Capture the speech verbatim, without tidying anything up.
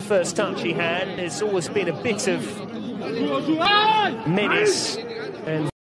First touch he had, there's always been a bit of menace and